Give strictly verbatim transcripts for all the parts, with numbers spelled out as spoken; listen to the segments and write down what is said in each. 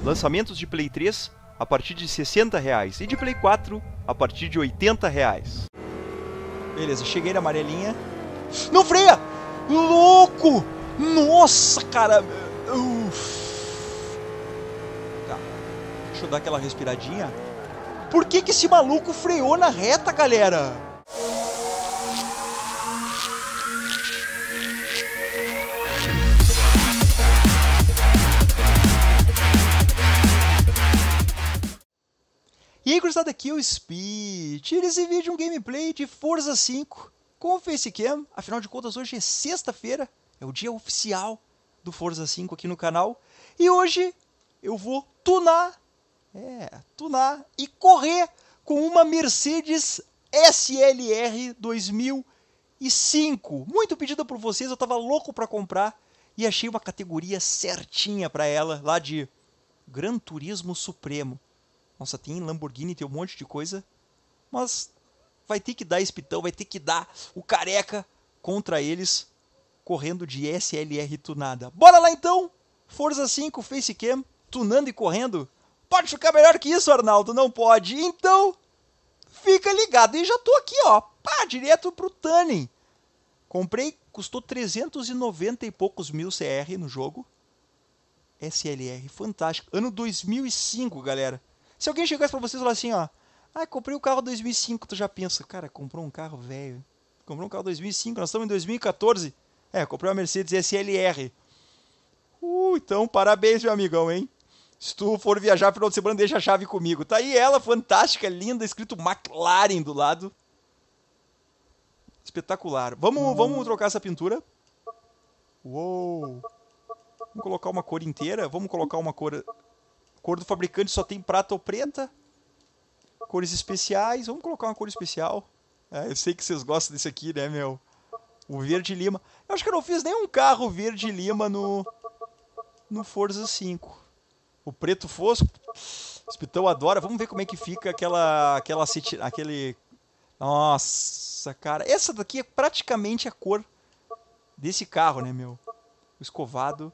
Lançamentos de Play três a partir de sessenta reais e de Play quatro a partir de oitenta reais. Beleza, cheguei na amarelinha. Não freia! Louco! Nossa, cara! Uf. Tá. Deixa eu dar aquela respiradinha. Por que que esse maluco freou na reta, galera? E aí, cruzada, aqui é o Speed. Tira esse vídeo um gameplay de Forza cinco com o Facecam. Afinal de contas, hoje é sexta-feira, é o dia oficial do Forza cinco aqui no canal. E hoje eu vou tunar, é, tunar e correr com uma Mercedes S L R dois mil e cinco. Muito pedida por vocês, eu tava louco para comprar e achei uma categoria certinha para ela, lá de Gran Turismo Supremo. Nossa, tem Lamborghini, tem um monte de coisa. Mas vai ter que dar espitão, vai ter que dar o careca contra eles, correndo de S L R tunada. Bora lá então! Forza cinco, Facecam, tunando e correndo. Pode ficar melhor que isso, Arnaldo? Não pode. Então, fica ligado. E já tô aqui, ó. Pá, direto pro Tuning. Comprei, custou trezentos e noventa e poucos mil C R no jogo. S L R, fantástico. Ano dois mil e cinco, galera. Se alguém chegasse pra vocês e falar assim, ó, ah, comprei o carro dois mil e cinco, tu já pensa, cara, comprou um carro velho, comprou um carro dois mil e cinco, nós estamos em dois mil e quatorze, é, comprei uma Mercedes S L R. Uh, então, parabéns, meu amigão, hein? Se tu for viajar final de semana, deixa a chave comigo. Tá aí ela, fantástica, linda, escrito McLaren do lado. Espetacular. Vamos, vamos trocar essa pintura. Uou. Vamos colocar uma cor inteira, vamos colocar uma cor... Cor do fabricante só tem prata ou preta. Cores especiais. Vamos colocar uma cor especial. É, eu sei que vocês gostam desse aqui, né, meu? O verde lima. Eu acho que eu não fiz nenhum carro verde lima no, no Forza cinco. O preto fosco. O Espitão adora. Vamos ver como é que fica aquela... aquela aquele... Nossa, cara. Essa daqui é praticamente a cor desse carro, né, meu? O escovado.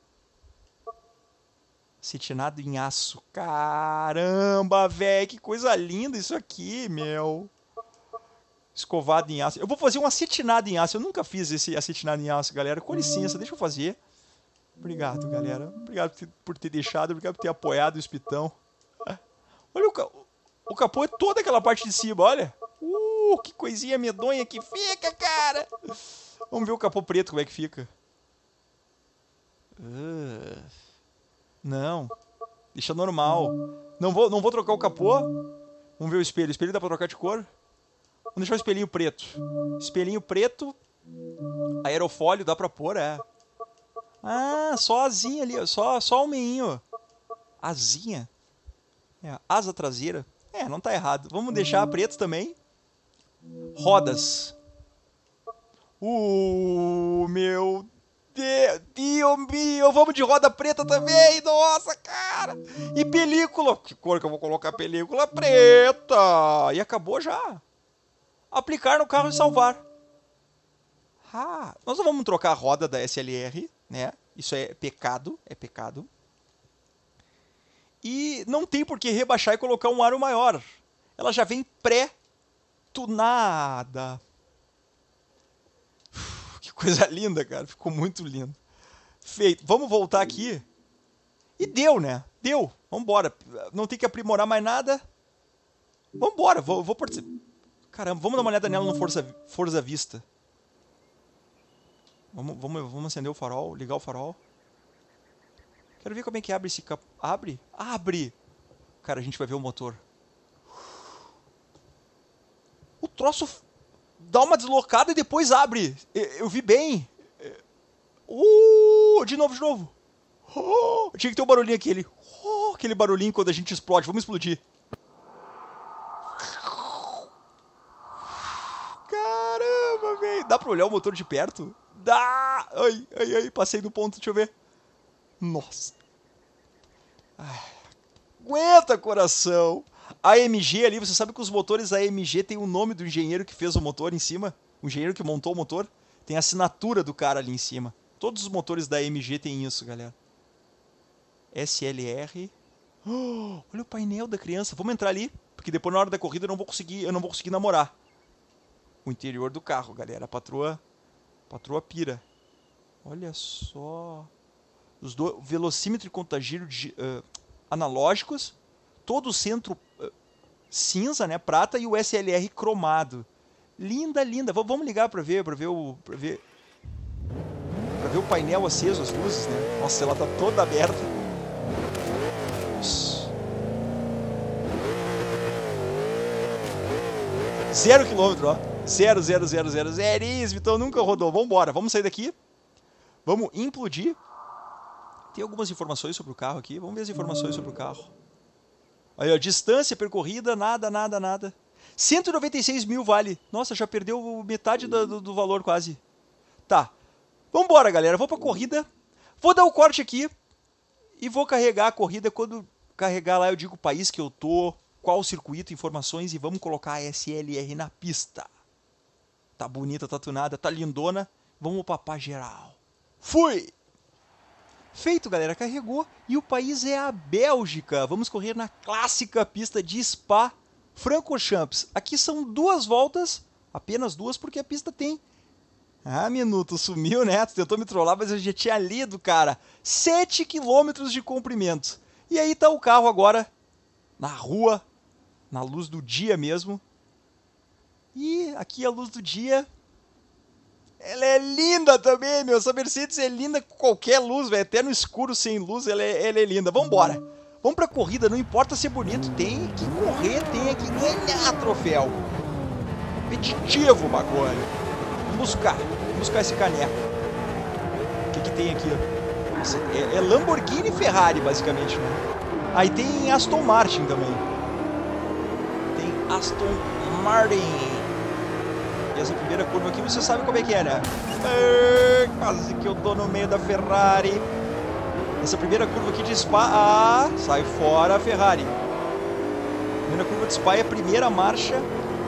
Cetinado em aço. Caramba, velho. Que coisa linda isso aqui, meu. Escovado em aço. Eu vou fazer um acetinado em aço. Eu nunca fiz esse acetinado em aço, galera. Com licença, deixa eu fazer. Obrigado, galera. Obrigado por ter deixado. Obrigado por ter apoiado o Espitão. Olha o, ca... o capô é toda aquela parte de cima, olha. Uh, que coisinha medonha que fica, cara. Vamos ver o capô preto como é que fica. Uh... Não, deixa normal. Não vou, não vou trocar o capô. Vamos ver o espelho. O espelho dá pra trocar de cor? Vamos deixar o espelhinho preto. Espelhinho preto. Aerofólio dá pra pôr, é. Ah, só a asinha ali. Só, só o meinho. Asinha. É, asa traseira. É, não tá errado. Vamos deixar preto também. Rodas. Uh, meu Deus. Dio mio, vamos de roda preta também, nossa, cara. E película, que cor que eu vou colocar? Película preta. E acabou já. Aplicar no carro e salvar. Ah, nós não vamos trocar a roda da S L R, né? Isso é pecado, é pecado. E não tem por que rebaixar e colocar um aro maior. Ela já vem pré-tunada. Que coisa linda, cara. Ficou muito lindo. Feito. Vamos voltar aqui. E deu, né? Deu. Vambora. Não tem que aprimorar mais nada. Vambora. Vou, vou participar. Caramba, vamos dar uma olhada nela no Forza, Forza Vista. Vamos, vamos, vamos acender o farol. Ligar o farol. Quero ver como é que abre esse cap... Abre? Abre! Cara, a gente vai ver o motor. O troço... Dá uma deslocada e depois abre. Eu vi bem. Uh, de novo, de novo. Oh, tinha que ter um barulhinho aquele. Oh, aquele barulhinho quando a gente explode. Vamos explodir. Caramba, velho. Dá pra olhar o motor de perto? Dá. Ai, ai, ai. Passei do ponto. Deixa eu ver. Nossa. Ai. Aguenta, coração. A M G ali, você sabe que os motores A M G tem o nome do engenheiro que fez o motor em cima? O engenheiro que montou o motor? Tem a assinatura do cara ali em cima. Todos os motores da A M G tem isso, galera. S L R. Oh, olha o painel da criança. Vamos entrar ali, porque depois na hora da corrida eu não vou conseguir, eu não vou conseguir namorar. O interior do carro, galera. A patroa, a patroa pira. Olha só. Os dois, velocímetro e contagiro de, uh, analógicos. Todo o centro uh, cinza, né, prata, e o S L R cromado. Linda, linda. V vamos ligar para ver, para ver o, para ver, para ver o painel aceso, as luzes, né? Nossa, ela tá toda aberta. Nossa. Zero quilômetro, ó. Zero, zero, zero, zero, zeríssimo. Então nunca rodou. Vamos embora. Vamos sair daqui. Vamos implodir. Tem algumas informações sobre o carro aqui. Vamos ver as informações sobre o carro. Aí, ó, distância percorrida, nada, nada, nada. cento e noventa e seis mil vale. Nossa, já perdeu metade do, do, do valor quase. Tá. Vambora, galera. Vou pra corrida. Vou dar o corte aqui. E vou carregar a corrida. Quando carregar lá, eu digo o país que eu tô, qual o circuito, informações. E vamos colocar a S L R na pista. Tá bonita, tá tunada, tá lindona. Vamos papar geral. Fui! Feito, galera, carregou. E o país é a Bélgica. Vamos correr na clássica pista de Spa-Francorchamps. Aqui são duas voltas, apenas duas, porque a pista tem... Ah, minuto, sumiu, né? Tu tentou me trollar, mas eu já tinha lido, cara. sete quilômetros de comprimento. E aí tá o carro agora na rua, na luz do dia mesmo. E aqui a luz do dia... Ela é linda também, meu. Essa Mercedes é linda com qualquer luz, velho. Até no escuro, sem luz, ela é, ela é linda. Vambora. Vamos pra corrida. Não importa ser bonito. Tem que correr, tem que ganhar troféu. Competitivo, bagulho. Vamos buscar. Vamos buscar esse caneco. O que que tem aqui? Nossa, é, é Lamborghini e Ferrari, basicamente, né? Aí tem Aston Martin também. Tem Aston Martin. E essa primeira curva aqui, você sabe como é que é, né? É, quase que eu tô no meio da Ferrari. Essa primeira curva aqui de Spa... Ah, sai fora a Ferrari. Primeira curva de Spa é a primeira marcha.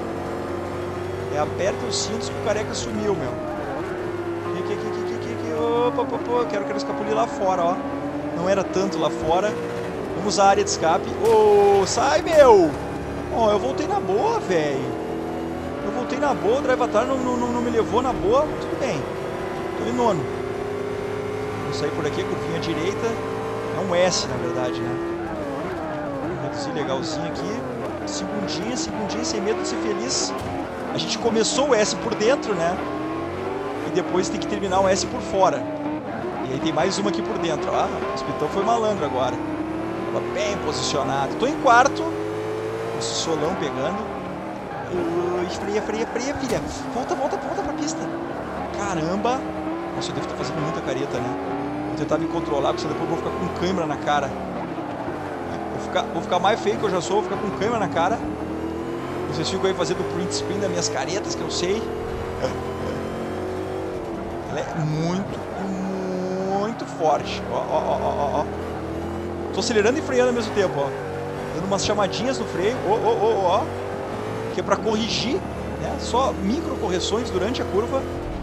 É aperta os cintos que o careca sumiu, meu. Aqui, aqui, aqui, aqui, aqui. Opa, opa, opa. Quero que ele escapulir lá fora, ó. Não era tanto lá fora. Vamos usar a área de escape. Ô, oh, sai, meu! Ó, oh, eu voltei na boa, velho. Eu voltei na boa, o Drive Atar não, não, não me levou na boa, tudo bem. Tô em nono. Vou sair por aqui, curvinha direita. É um S, na verdade, né? Vou reduzir legalzinho aqui. Segundinha, segundinha, sem medo de ser feliz. A gente começou o S por dentro, né? E depois tem que terminar o S por fora. E aí tem mais uma aqui por dentro. Ah, o Hospital foi malandro agora. Tava bem posicionado. Tô em quarto. O solão pegando. Ui, freia, freia, freia, filha. Volta, volta, volta pra pista. Caramba. Nossa, eu devo estar fazendo muita careta, né? Vou tentar me controlar, porque depois eu vou ficar com câimbra na cara. Vou ficar, vou ficar mais feio que eu já sou, vou ficar com câimbra na cara. Vocês ficam aí fazendo o print screen das minhas caretas, que eu sei. Ela é muito, muito forte. Ó, ó, ó, ó, ó. Tô acelerando e freando ao mesmo tempo, ó. Dando umas chamadinhas no freio. Ó, ó, ó, ó. Que é para corrigir, né? Só micro correções durante a curva.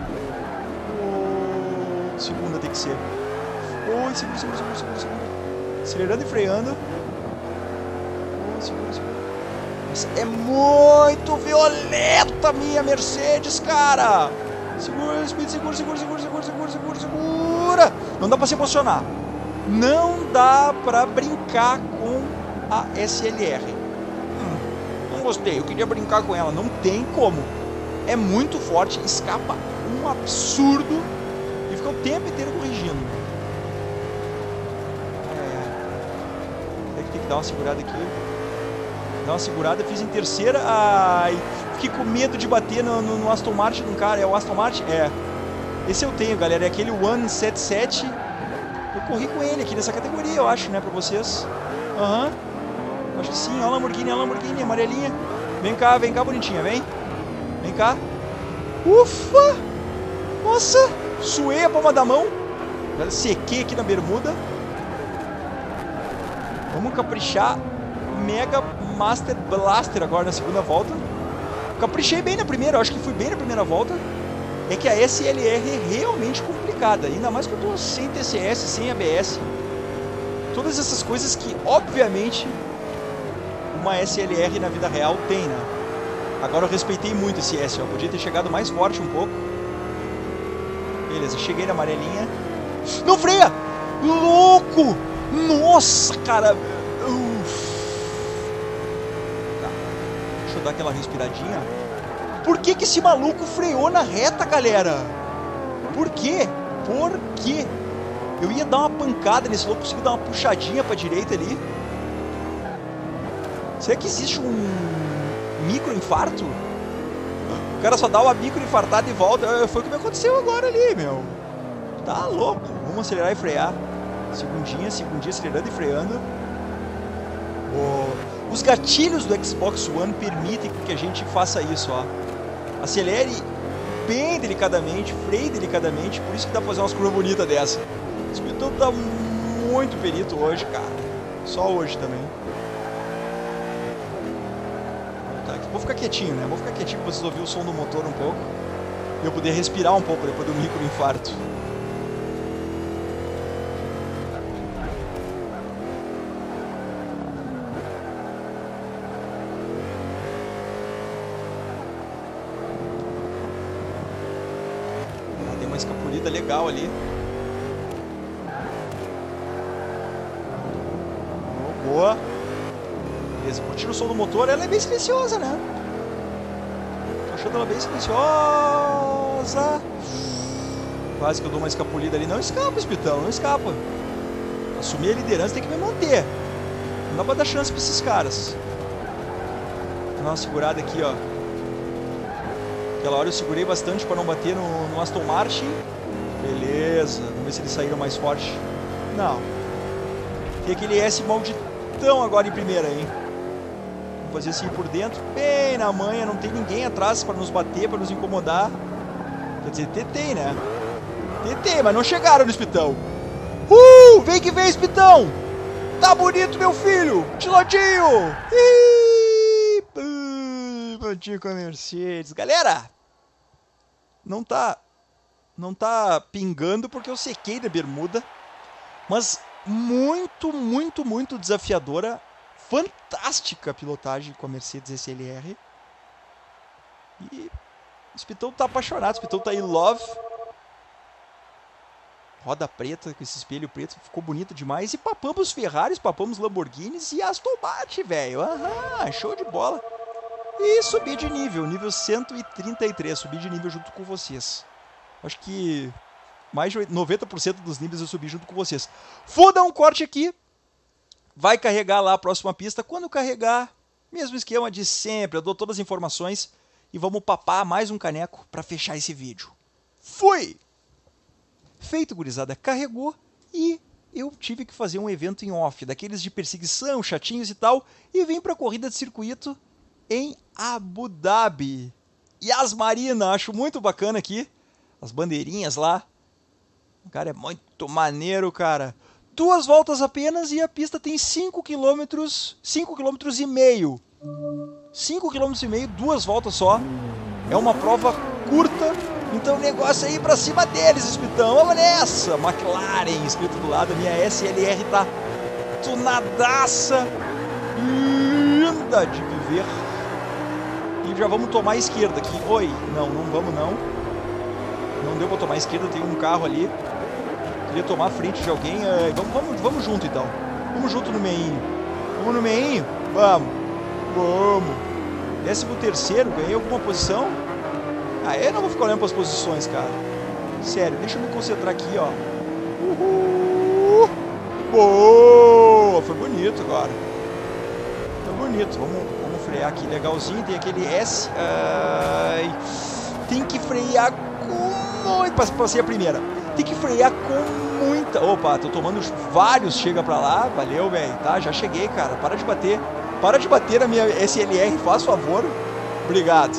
Oh, segunda tem que ser. Oi, segura, segura, segura, segura, segura. Acelerando e freando. Oh, segura, segura. Nossa, é muito violenta a minha Mercedes, cara. Segura, segura, segura, segura, segura, segura, segura, segura, segura. Não dá para se emocionar. Não dá para brincar com a S L R. Gostei, eu queria brincar com ela, não tem como. É muito forte, escapa um absurdo e fica o tempo inteiro corrigindo. É, tem que dar uma segurada aqui. Dar uma segurada, fiz em terceira. Ai, fiquei com medo de bater no, no, no Aston Martin, no cara. É o Aston Martin? É. Esse eu tenho, galera, é aquele cento e setenta e sete. Eu corri com ele aqui nessa categoria, eu acho, né, pra vocês. Aham. Uhum. Acho que sim, ó a Lamborghini, ó a Lamborghini, amarelinha. Vem cá, vem cá, bonitinha, vem. Vem cá. Ufa! Nossa! Suei a palma da mão. Já sequei aqui na bermuda. Vamos caprichar. Mega Master Blaster agora na segunda volta. Caprichei bem na primeira, acho que fui bem na primeira volta. É que a S L R é realmente complicada. Ainda mais que eu tô sem T C S, sem A B S. Todas essas coisas que, obviamente, uma S L R na vida real tem, né? Agora eu respeitei muito esse S, ó. Podia ter chegado mais forte um pouco. Beleza, cheguei na amarelinha. Não freia! Louco! Nossa, cara! Uf. Tá. Deixa eu dar aquela respiradinha. Por que que esse maluco freou na reta, galera? Por quê? Por quê? Eu ia dar uma pancada nesse louco, consegui dar uma puxadinha pra direita ali. Será que existe um microinfarto? O cara só dá uma microinfartada e volta. Foi o que me aconteceu agora ali, meu. Tá louco. Vamos acelerar e frear. Segundinha, segundinha, acelerando e freando. Oh. Os gatilhos do Xbox One permitem que a gente faça isso, ó. Acelere bem delicadamente, freie delicadamente. Por isso que dá pra fazer umas curvas bonitas dessa. Esse piloto tá muito perito hoje, cara. Só hoje também. Tá, vou ficar quietinho, né? Vou ficar quietinho pra vocês ouvirem o som do motor um pouco. E eu poder respirar um pouco depois do microinfarto. Ah, tem uma escapulida legal ali. Boa. Beleza, curtindo o som do motor, ela é bem silenciosa, né? Tô achando ela bem silenciosa. Quase que eu dou uma escapulida ali. Não escapa, Espitão, não escapa. Assumir a liderança tem que me manter. Não dá pra dar chance pra esses caras. Vou dar uma segurada aqui, ó. Aquela hora eu segurei bastante pra não bater no, no Aston Martin. Beleza, vamos ver se eles saíram mais forte. Não. Tem aquele S malditão agora em primeira, hein? Vamos fazer assim por dentro, bem na manha, não tem ninguém atrás para nos bater, para nos incomodar. Quer dizer, tentei, né? Tentei, mas não chegaram no Espitão. Uh, vem que vem, Espitão! Tá bonito, meu filho! Tilotinho! Ih, pontinho com a Mercedes. Galera, não tá, não tá pingando porque eu sequei na bermuda, mas muito, muito, muito desafiadora. Fantástica a pilotagem com a Mercedes S L R. E o Espitão tá apaixonado, o Espitão tá in love. Roda preta com esse espelho preto, ficou bonito demais. E papamos Ferraris, papamos Lamborghinis e Aston Martin, velho. Aham, show de bola. E subi de nível, nível cento e trinta e três, subi de nível junto com vocês. Acho que mais de noventa por cento dos níveis eu subi junto com vocês. Vou dar um corte aqui. Vai carregar lá a próxima pista. Quando carregar, mesmo esquema de sempre. Eu dou todas as informações. E vamos papar mais um caneco para fechar esse vídeo. Fui! Feito, gurizada. Carregou. E eu tive que fazer um evento em off. Daqueles de perseguição, chatinhos e tal. E vim para a corrida de circuito em Abu Dhabi. Yas Marina. Acho muito bacana aqui. As bandeirinhas lá. Cara, é muito maneiro, cara. Duas voltas apenas e a pista tem cinco quilômetros, cinco quilômetros e meio. cinco quilômetros e meio, duas voltas só. É uma prova curta, então o negócio é ir pra cima deles, Espitão. Vamos nessa! McLaren escrito do lado, a minha S L R tá tunadaça, linda de viver. E já vamos tomar a esquerda aqui. Oi, não, não vamos não. Não deu pra tomar a esquerda, tem um carro ali. Queria tomar a frente de alguém. É, vamos, vamos, vamos junto então. Vamos junto no meinho. Vamos no meinho? Vamos. Vamos. Décimo terceiro, ganhei alguma posição? Ah, eu não vou ficar olhando para as posições, cara. Sério, deixa eu me concentrar aqui, ó. Uhul. Boa! Foi bonito agora. Foi bonito. Vamos, vamos frear aqui legalzinho. Tem aquele S. Ai, tem que frear com muito. Passei a primeira. Tem que frear com muita... Opa, tô tomando vários, chega pra lá. Valeu, velho, tá? Já cheguei, cara. Para de bater. Para de bater na minha S L R, faz favor. Obrigado.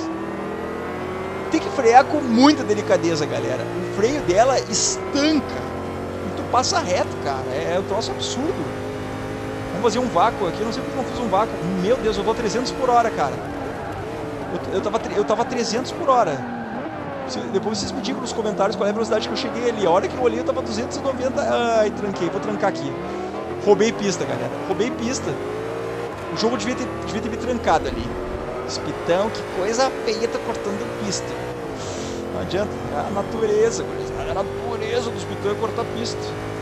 Tem que frear com muita delicadeza, galera. O freio dela estanca. E tu passa reto, cara. É um troço absurdo. Vamos fazer um vácuo aqui. Eu não sei porque eu não fiz um vácuo. Meu Deus, eu vou trezentos por hora, cara. Eu, eu, tava, eu tava trezentos por hora. Depois vocês me digam nos comentários qual é a velocidade que eu cheguei ali. A hora que eu olhei eu tava duzentos e noventa. Ai, tranquei, vou trancar aqui. Roubei pista, galera. Roubei pista. O jogo devia ter, devia ter me trancado ali. Espitão, que coisa feia, tá cortando pista. Não adianta. É a natureza, é a natureza do espitão é cortar pista.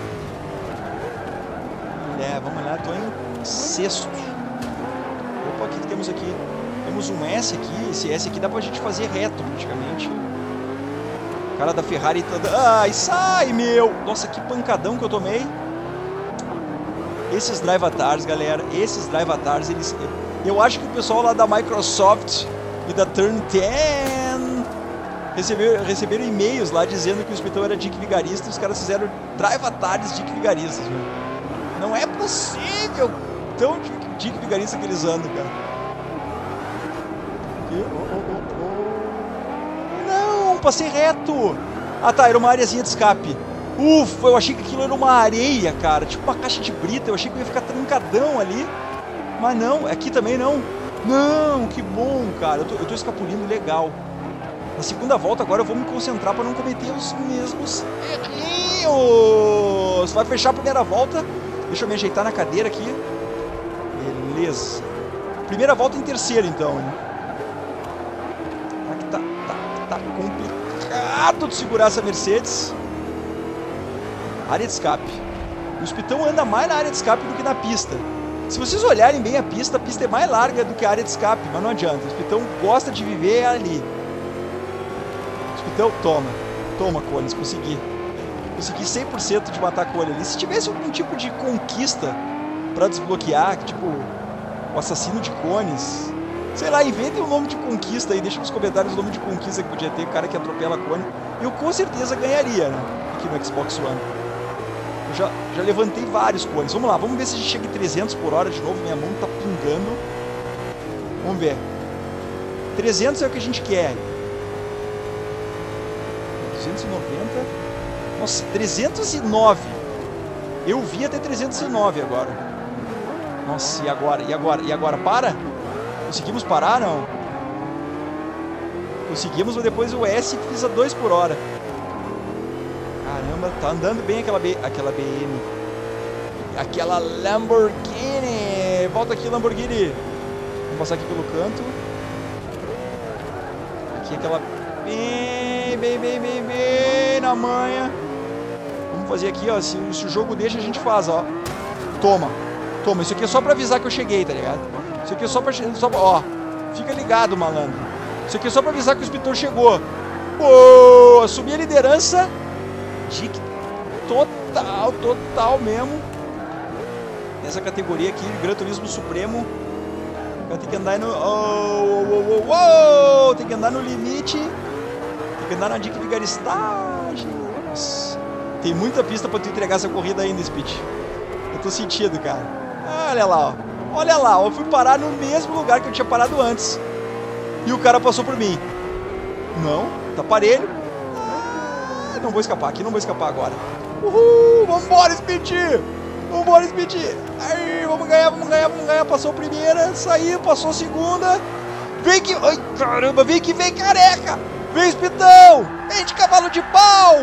É, vamos lá, tô em sexto. Opa, o que, que temos aqui? Temos um S aqui. Esse S aqui dá pra gente fazer reto, praticamente. O cara da Ferrari tá... Ai, sai, meu! Nossa, que pancadão que eu tomei. Esses Drivatars, galera, esses Drivatars, eles... Eu acho que o pessoal lá da Microsoft e da Turn dez receberam, receberam e-mails lá dizendo que o Espitão era Dick Vigarista e os caras fizeram Drivatars Dick Vigaristas, meu. Não é possível tão Dick, Dick Vigarista que eles andam, cara. Oh, oh, oh, oh. Não, passei reto. Ah tá, era uma areazinha de escape. Ufa, eu achei que aquilo era uma areia, cara. Tipo uma caixa de brita. Eu achei que eu ia ficar trancadão ali. Mas não, aqui também não. Não, que bom, cara. Eu tô, eu tô escapulindo legal. Na segunda volta agora eu vou me concentrar para não cometer os mesmos errinhos. Vai fechar a primeira volta. Deixa eu me ajeitar na cadeira aqui. Beleza. Primeira volta em terceiro, então. Hein? Aqui tá, tá, tá complicado de segurar essa Mercedes. Área de escape. O Espitão anda mais na área de escape do que na pista. Se vocês olharem bem a pista, a pista é mais larga do que a área de escape, mas não adianta. O Espitão gosta de viver ali. O Espitão, toma. Toma, Cones, consegui. Consegui cem por cento de matar a Cone ali. Se tivesse algum tipo de conquista pra desbloquear, tipo o assassino de cones, sei lá, inventem o nome de conquista aí, deixa nos comentários o nome de conquista que podia ter, o cara que atropela a Cone. Eu com certeza ganharia, né? Aqui no Xbox One. Eu já, já levantei vários cones. Vamos lá, vamos ver se a gente chega em trezentos por hora de novo. Minha mão tá pingando. Vamos ver. trezentos é o que a gente quer. duzentos e noventa. Nossa, trezentos e nove. Eu vi até trezentos e nove agora. Nossa, e agora? E agora? E agora? Para? Conseguimos parar, não? Conseguimos, mas depois o S fiz a dois por hora. Caramba, tá andando bem aquela, B... aquela B M. Aquela Lamborghini. Volta aqui, Lamborghini. Vamos passar aqui pelo canto. Aqui aquela... Bem, bem, bem, bem, bem na manha. Vamos fazer aqui, ó. Se, se o jogo deixa, a gente faz, ó. Toma. Toma. Isso aqui é só pra avisar que eu cheguei, tá ligado? Isso aqui é só pra... Só pra... Ó. Fica ligado, malandro. Isso aqui é só pra avisar que o Espitão chegou. Pô, assumi a liderança. Dick total, total mesmo. Nessa categoria aqui, Gran Turismo Supremo. Tem que andar no... Oh, oh, oh, oh, tem que andar no limite. Tem que andar na Dick Vigaristagem. Nossa. Tem muita pista pra tu entregar essa corrida ainda, Speed. Eu tô sentindo, cara. Olha lá, ó. Olha lá, eu fui parar no mesmo lugar que eu tinha parado antes. E o cara passou por mim. Não, tá parelho. Ah, não vou escapar, aqui não vou escapar agora. Uhul, vambora, Speed. Vambora, Speed. Aí, vamos ganhar, vamos ganhar, vamos ganhar. Passou a primeira, saiu, passou a segunda. Vem que... Ai, caramba, vem que vem, careca. Vem, Espitão. Vem de cavalo de pau.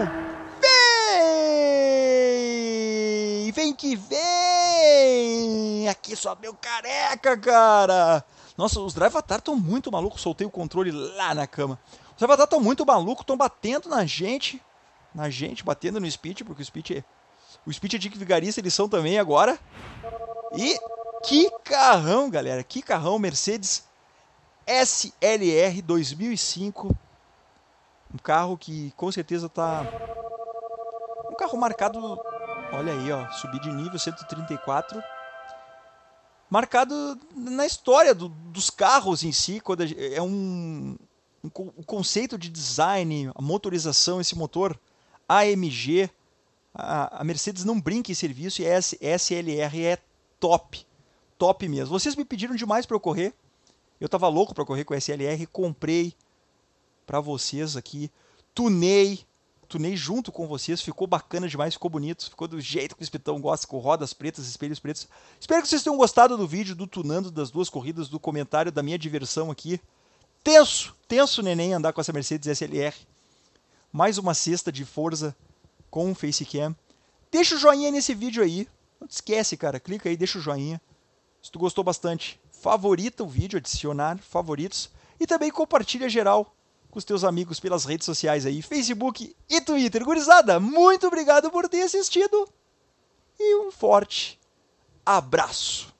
Vem. Vem que vem. Aqui só meu careca, cara. Nossa, os Drivatars estão muito malucos. Soltei o controle lá na cama. Os Drivatars estão muito malucos. Estão batendo na gente. Na gente, batendo no Speed. Porque o Speed é... O Speed é Dick Vigarista, eles são também agora. E que carrão, galera. Que carrão. Mercedes S L R dois mil e cinco. Um carro que com certeza tá... Um carro marcado... Olha aí, ó. Subir de nível, cento e trinta e quatro. Marcado na história do, dos carros em si. Quando é um... um o conceito de design, a motorização, esse motor A M G... A Mercedes não brinca em serviço e a S L R é top. Top mesmo. Vocês me pediram demais para eu correr. Eu tava louco para correr com a S L R. Comprei para vocês aqui. Tunei. Tunei junto com vocês. Ficou bacana demais. Ficou bonito. Ficou do jeito que o Espitão gosta. Com rodas pretas, espelhos pretos. Espero que vocês tenham gostado do vídeo do tunando das duas corridas. Do comentário da minha diversão aqui. Tenso. Tenso, neném, andar com essa Mercedes S L R. Mais uma cesta de Forza com o Facecam. Deixa o joinha nesse vídeo aí. esquece, cara, clica aí, deixa o joinha. Se tu gostou bastante, favorita o vídeo, adicionar favoritos. E também compartilha geral com os teus amigos pelas redes sociais aí, Facebook e Twitter. Gurizada, muito obrigado por ter assistido. E um forte abraço.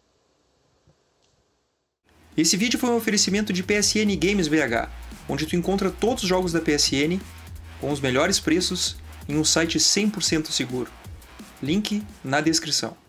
Esse vídeo foi um oferecimento de P S N Games B H, onde tu encontra todos os jogos da P S N com os melhores preços em um site cem por cento seguro. Link na descrição.